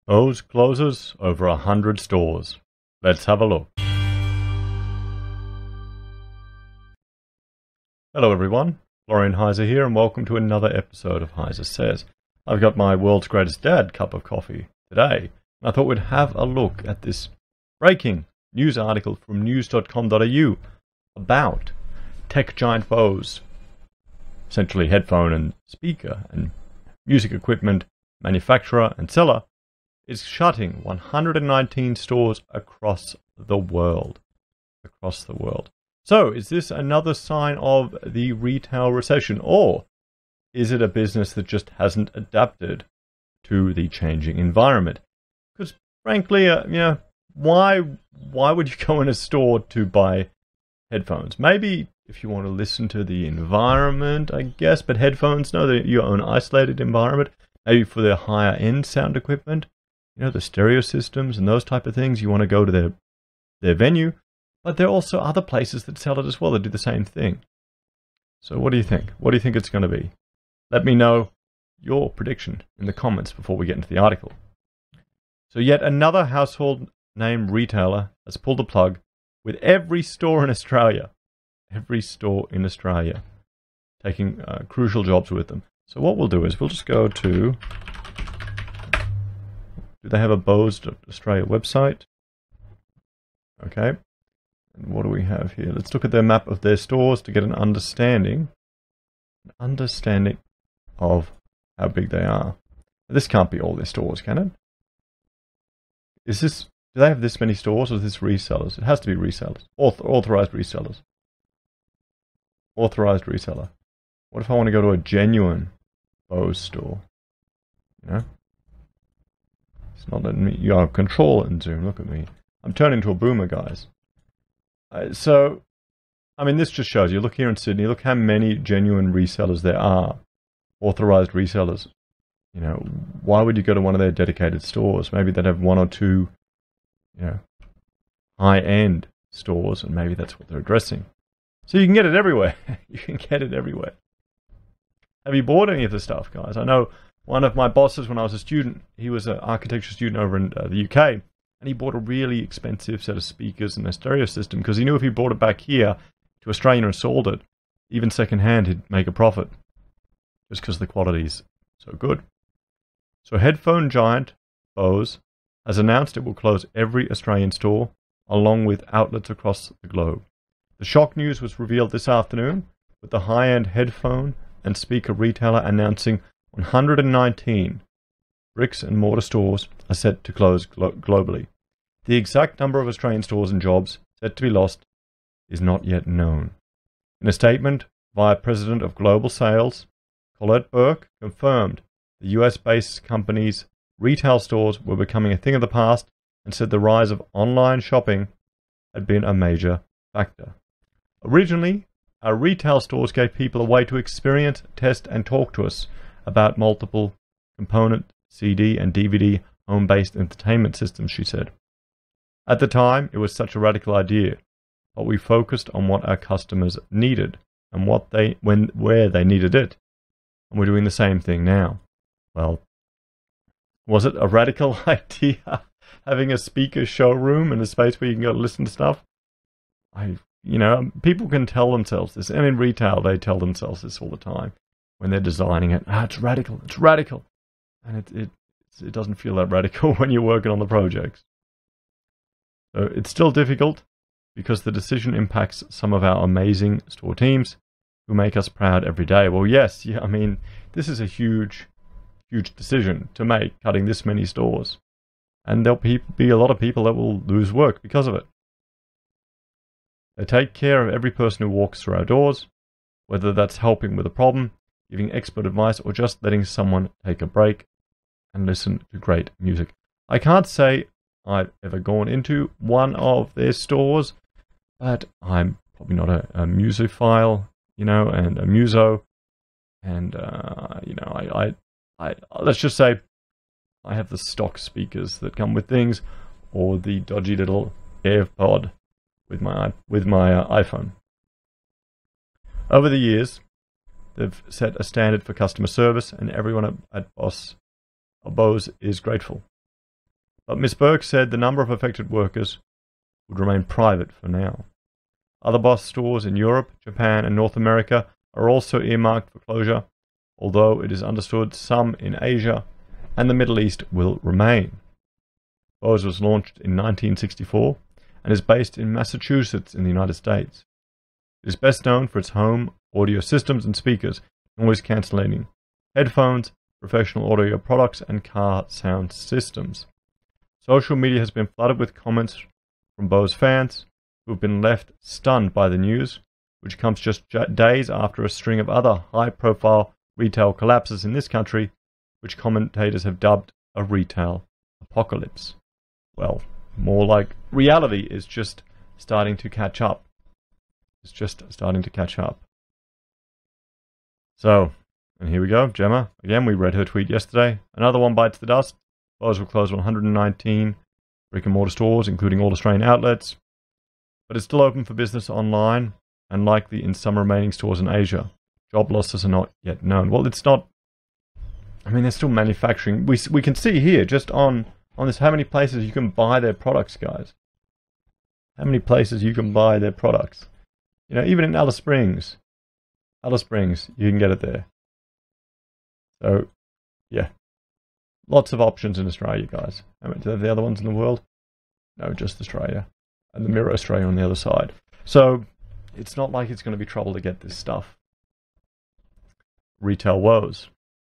Bose closes over 100 stores. Let's have a look. Hello everyone, Florian Heiser here and welcome to another episode of Heiser Says. I've got my world's greatest dad cup of coffee today. I thought we'd have a look at this breaking news article from news.com.au about tech giant Bose, essentially headphone and speaker and music equipment manufacturer and seller, is shutting 119 stores across the world. So, is this another sign of the retail recession, or is it a business that just hasn't adapted to the changing environment? Because, frankly, why would you go in a store to buy headphones? Maybe if you want to listen to the environment, I guess, but headphones, no, they're your own isolated environment. Maybe for their higher end sound equipment, the stereo systems and those type of things, you want to go to their venue. But there are also other places that sell it as well that do the same thing. So what do you think? What do you think it's going to be? Let me know your prediction in the comments before we get into the article. So yet another household name retailer has pulled the plug with every store in Australia. Every store in Australia taking crucial jobs with them. So what we'll do is we'll just go to... Do they have a Bose Australia website? Okay. And what do we have here? Let's look at their map of their stores to get an understanding of how big they are. This can't be all their stores, can it? Do they have this many stores, or is this resellers? It has to be resellers. Authorized resellers. Authorized reseller. What if I want to go to a genuine Bose store? It's not letting me. You have control and zoom. Look at me. I'm turning into a boomer, guys. So, this just shows you. Look here in Sydney. Look how many genuine resellers there are. Authorized resellers. Why would you go to one of their dedicated stores? Maybe they'd have one or two, high-end stores, and maybe that's what they're addressing. So you can get it everywhere. You can get it everywhere. Have you bought any of the stuff, guys? I know one of my bosses when I was a student, he was an architecture student over in the UK, and he bought a really expensive set of speakers and a stereo system because he knew if he brought it back here to Australia and sold it, even second-hand, he'd make a profit just because the quality's so good. So headphone giant Bose has announced it will close every Australian store along with outlets across the globe. The shock news was revealed this afternoon with the high-end headphone and speaker retailer announcing 119 bricks and mortar stores are set to close globally. The exact number of Australian stores and jobs set to be lost is not yet known. In a statement via President of Global Sales, Colette Burke confirmed the US-based company's retail stores were becoming a thing of the past and said the rise of online shopping had been a major factor. Originally, our retail stores gave people a way to experience, test, and talk to us about multiple component CD and DVD home-based entertainment systems, she said. At the time, it was such a radical idea, but we focused on what our customers needed and where they needed it. And we're doing the same thing now. Well, was it a radical idea having a speaker showroom and a space where you can go listen to stuff? People can tell themselves this, and in retail they tell themselves this all the time when they're designing it. It's radical, and it doesn't feel that radical when you're working on the projects. So it's still difficult because the decision impacts some of our amazing store teams who make us proud every day. Well, yes, this is a huge decision to make, cutting this many stores, and there'll be a lot of people that will lose work because of it. They take care of every person who walks through our doors, whether that's helping with a problem, giving expert advice, or just letting someone take a break and listen to great music. I can't say I've ever gone into one of their stores, but I'm probably not a musophile, and a muso, and I let's just say I have the stock speakers that come with things, or the dodgy little AirPod with my iPhone. Over the years, they've set a standard for customer service, and everyone at Bose is grateful. But Ms. Burke said the number of affected workers would remain private for now. Other Boss stores in Europe, Japan, and North America are also earmarked for closure, although it is understood some in Asia and the Middle East will remain. Bose was launched in 1964 and is based in Massachusetts in the United States. It is best known for its home audio systems and speakers, noise cancelling headphones, professional audio products, and car sound systems. Social media has been flooded with comments from Bose fans who have been left stunned by the news, which comes just days after a string of other high-profile retail collapses in this country, which commentators have dubbed a retail apocalypse. Well, more like reality is just starting to catch up. It's just starting to catch up. So, and here we go, Gemma. Again, we read her tweet yesterday. Another one bites the dust. Bose will close 119 brick-and-mortar stores, including all Australian outlets, but it's still open for business online and likely in some remaining stores in Asia. Job losses are not yet known. Well, it's not. I mean, they're still manufacturing. We can see here just on this how many places you can buy their products, guys. How many places you can buy their products? You know, even in Alice Springs, you can get it there. So, yeah. Lots of options in Australia, guys. How many do they have the other ones in the world? No, just Australia. And the Mirror Australia on the other side. So, it's not like it's going to be trouble to get this stuff. Retail woes.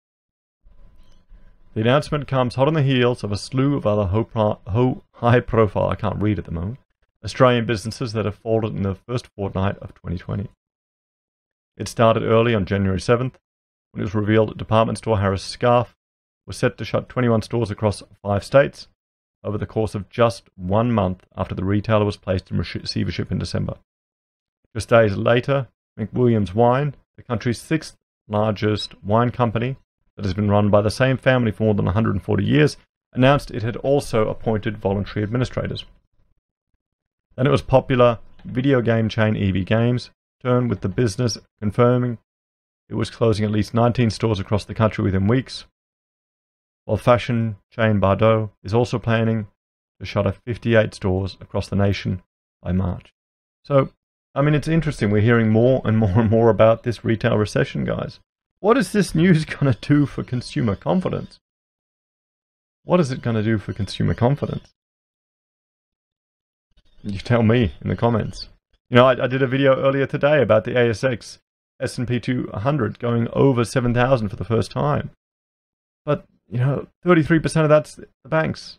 The announcement comes hot on the heels of a slew of other high-profile, I can't read at the moment, Australian businesses that have fallen in the first fortnight of 2020. It started early on January 7th, when it was revealed that department store Harris Scarfe was set to shut 21 stores across 5 states over the course of just 1 month after the retailer was placed in receivership in December. Just days later, McWilliams Wine, the country's 6th largest wine company that has been run by the same family for more than 140 years, announced it had also appointed voluntary administrators. Then it was popular video game chain EB Games, turn with the business confirming it was closing at least 19 stores across the country within weeks, while fashion chain Bardot is also planning to shutter 58 stores across the nation by March. So, I mean, it's interesting. We're hearing more and more and more about this retail recession, guys. What is this news going to do for consumer confidence? What is it going to do for consumer confidence? You tell me in the comments. You know, I did a video earlier today about the ASX S&P 200 going over 7,000 for the first time. But, you know, 33% of that's the banks.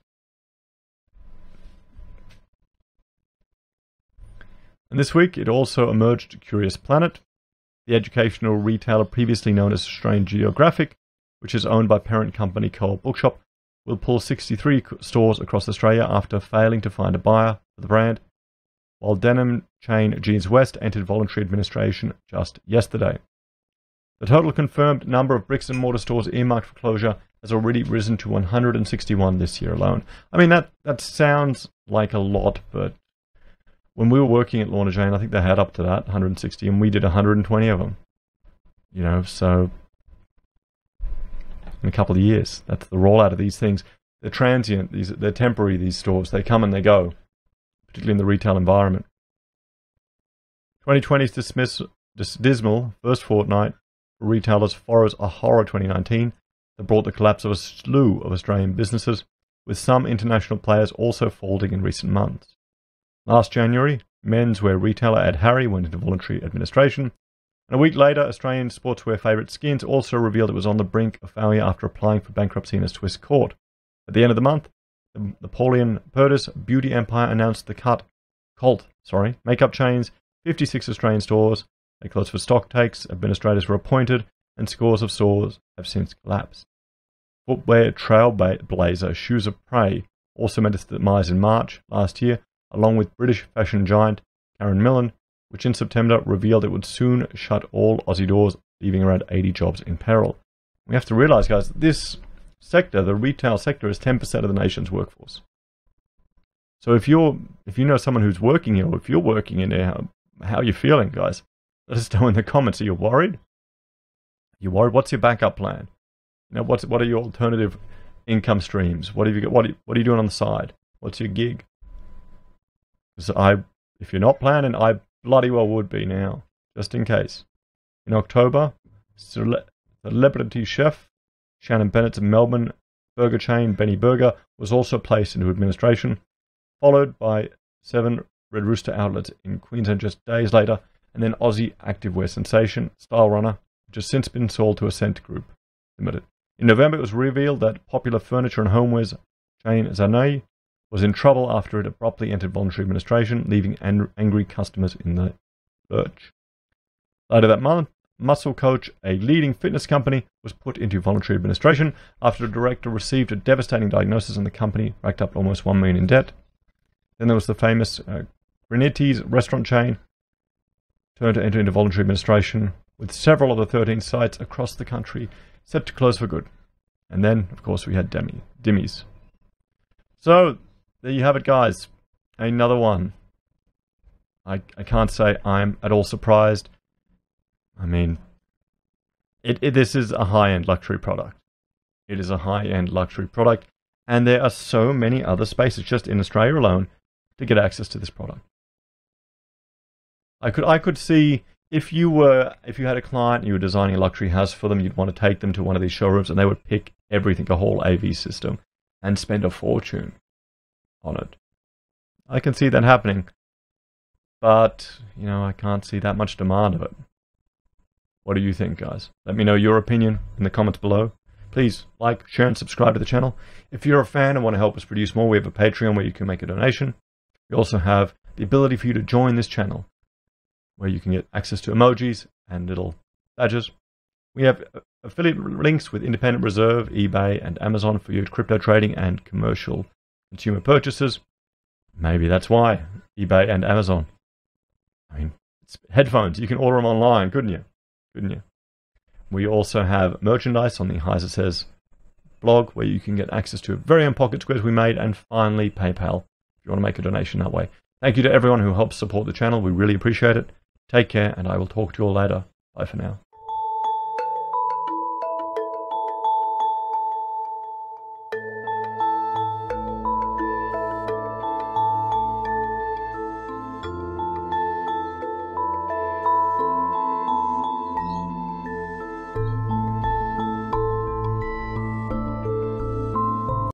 And this week, it also emerged Curious Planet, the educational retailer previously known as Australian Geographic, which is owned by parent company Cole Bookshop, will pull 63 stores across Australia after failing to find a buyer for the brand, while denim chain Jeans West entered voluntary administration just yesterday. The total confirmed number of bricks and mortar stores earmarked for closure has already risen to 161 this year alone. I mean, that sounds like a lot, but when we were working at Lorna Jane, I think they had up to that, 160, and we did 120 of them. You know, so in a couple of years, that's the rollout of these things. They're transient, they're temporary, these stores. They come and they go, particularly in the retail environment. 2020's dismal first fortnight for retailers follows a horror 2019 that brought the collapse of a slew of Australian businesses, with some international players also folding in recent months. Last January, menswear retailer Ed Harry went into voluntary administration, and a week later, Australian sportswear favourite Skins also revealed it was on the brink of failure after applying for bankruptcy in a Swiss court. At the end of the month, the Napoleon Purtis beauty empire announced the cult makeup chains, 56 Australian stores. They closed for stock takes, administrators were appointed, and scores of stores have since collapsed. Footwear Trailblazer Shoes of Prey also met its demise in March last year, along with British fashion giant Karen Millen, which in September revealed it would soon shut all Aussie doors, leaving around 80 jobs in peril. We have to realise, guys, this sector, the retail sector, is 10% of the nation's workforce. So if you know someone who's working here, or if you're working in there, how are you feeling, guys? Let us know in the comments. Are you worried? What's your backup plan? You know, what are your alternative income streams? What have you got? What are you doing on the side? What's your gig? Because if you're not planning, I bloody well would be now, just in case. In October, celebrity chef Shannon Bennett's Melbourne burger chain, Benny Burger, was also placed into administration, followed by 7 Red Rooster outlets in Queensland just days later, and then Aussie activewear sensation Stylerunner, which has since been sold to Ascent Group Limited. In November, it was revealed that popular furniture and homewares chain Zanay was in trouble after it abruptly entered voluntary administration, leaving angry customers in the lurch. Later that month, Muscle Coach, a leading fitness company, was put into voluntary administration after the director received a devastating diagnosis and the company racked up almost $1 million in debt. Then there was the famous Graniti's restaurant chain, turned to enter into voluntary administration, with several of the 13 sites across the country set to close for good. And then, of course, we had Dimmies. So, there you have it, guys. Another one. I can't say I'm at all surprised. I mean, this is a high-end luxury product. It is a high-end luxury product, and there are so many other spaces just in Australia alone to get access to this product. I could see if you had a client and you were designing a luxury house for them, you'd want to take them to one of these showrooms and they would pick everything, a whole AV system, and spend a fortune on it. I can see that happening, but I can't see that much demand of it. What do you think, guys? Let me know your opinion in the comments below. Please like, share, and subscribe to the channel. If you're a fan and want to help us produce more, we have a Patreon where you can make a donation. We also have the ability for you to join this channel, where you can get access to emojis and little badges. We have affiliate links with Independent Reserve, eBay, and Amazon for your crypto trading and commercial consumer purchases. Maybe that's why eBay and Amazon. I mean, it's headphones. You can order them online, couldn't you? We also have merchandise on the Heiser Says blog, where you can get access to very own pocket squares we made, and finally PayPal if you want to make a donation that way. Thank you to everyone who helps support the channel. We really appreciate it. Take care, and I will talk to you all later. Bye for now.